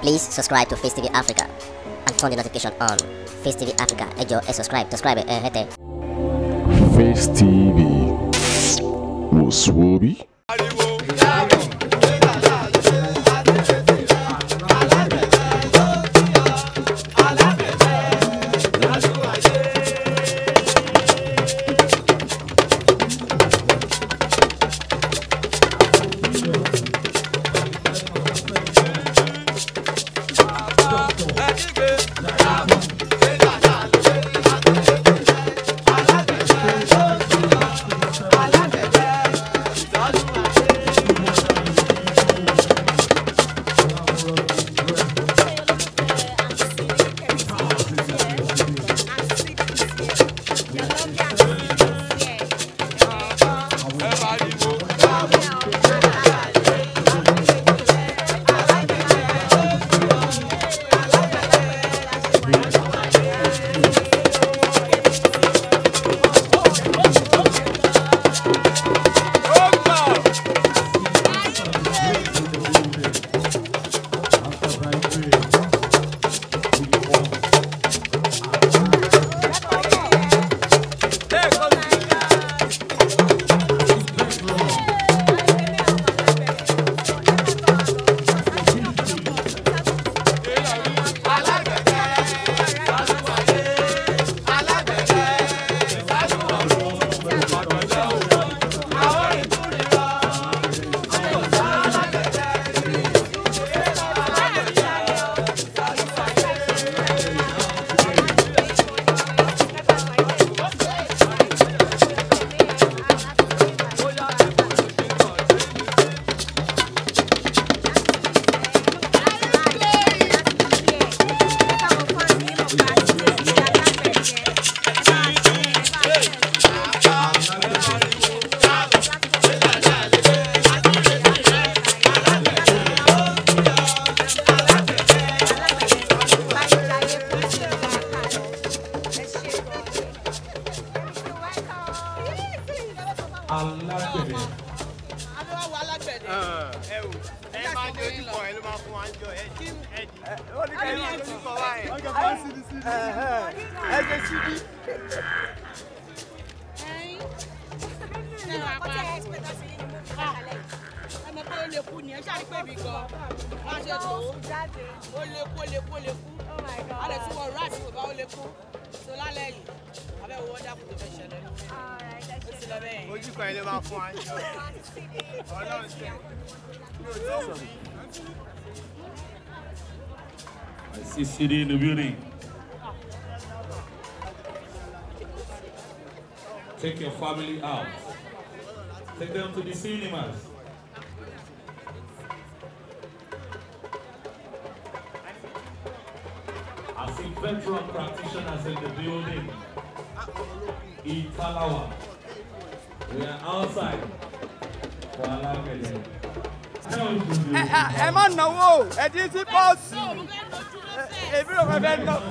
Please subscribe to Face TV Africa and turn the notification on. Face TV Africa, ẹ jọ̀ọ́ ẹ subscribe, hete. Face TV was Swoby. I see CD in the building. Take your family out. Take them to the cinemas. I see veteran practitioners in the building. Italawa. We are outside for Alakede. Ẹ má náwó, ẹ dín sí pọ́ọ̀sì. Èmi ò fẹ́ ná.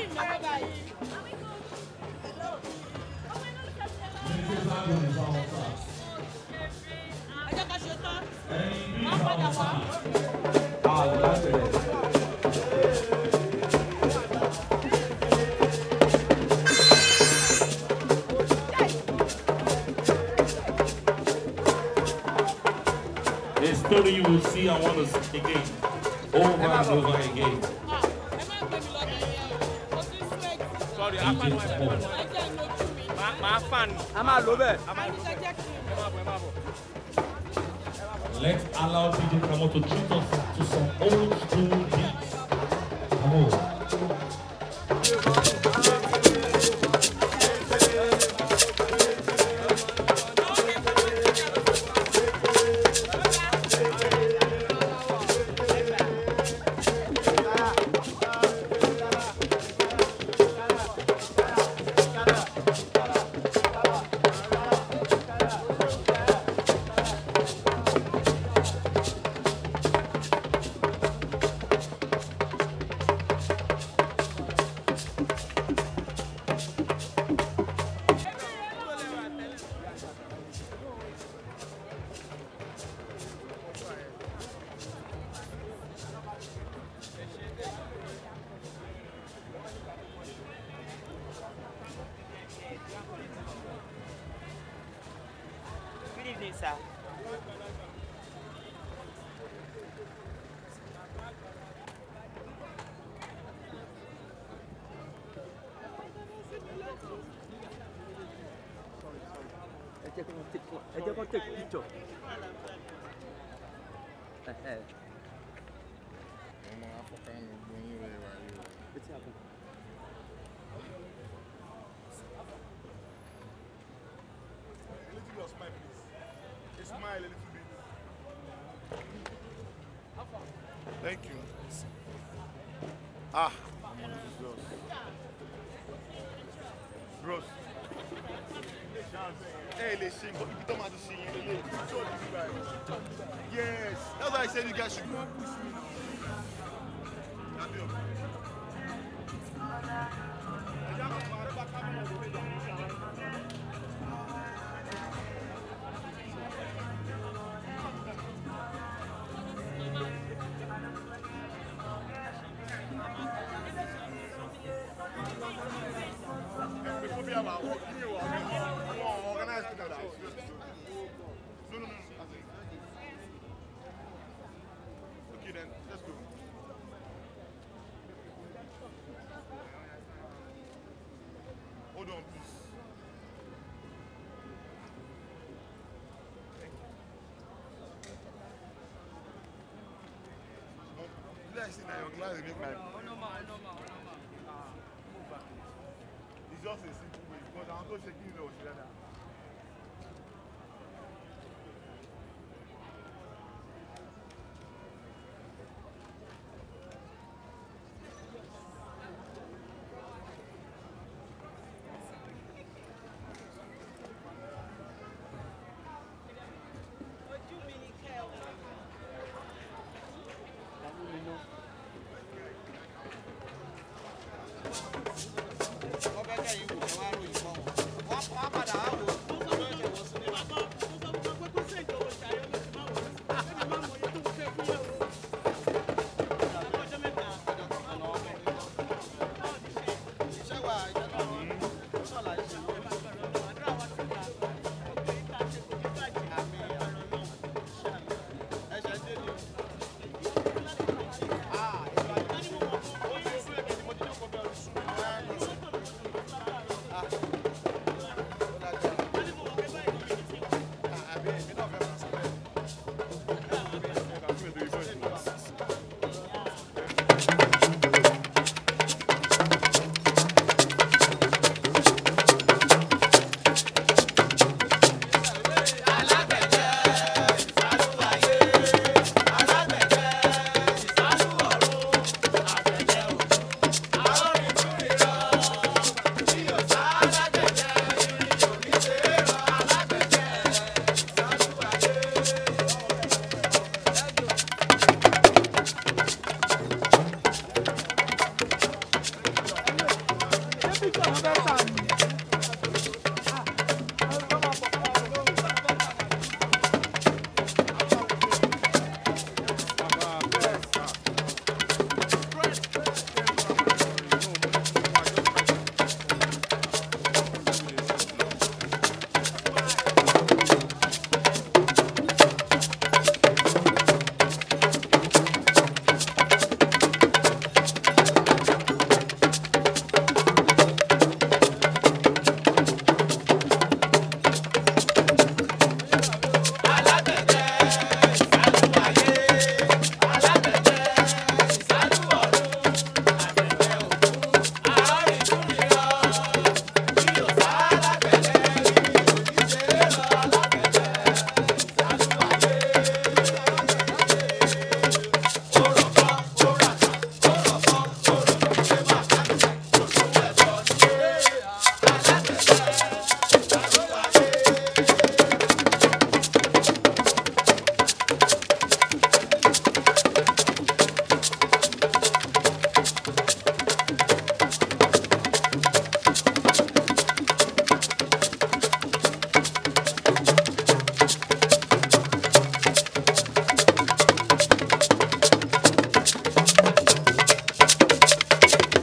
Ọjọ́ kan ṣe tán, wọ́n padà wá. A story you will see and want to see again, over and over again. Sorry, I'm Let's allow DJ Kamo to treat us to some old school beats. Come on. ní sá. ẹ jẹ́ kó take picture. ọmọ afọkànù gbóyún rẹ wà yìí o. Etí àbọ̀. A little bit of smile, please. A smile a little bit. Thank you. Ah, this is yours. Bros. Hey, let's sing. But you don't have to sing. Yes, that's why I said you guys should not push me now. Okay then, let's go. Hold on, please. Thank you. Let's see now your glass will make my... It's just a simple way because I'm not shaking the ocean.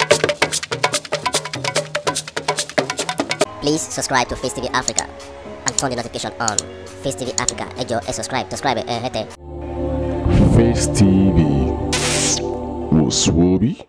Please subscribe to Face TV Africa and turn the notification on. Face TV Africa, ẹ jọ̀ọ́ ẹ subscribe, hete. Face TV was Swoby.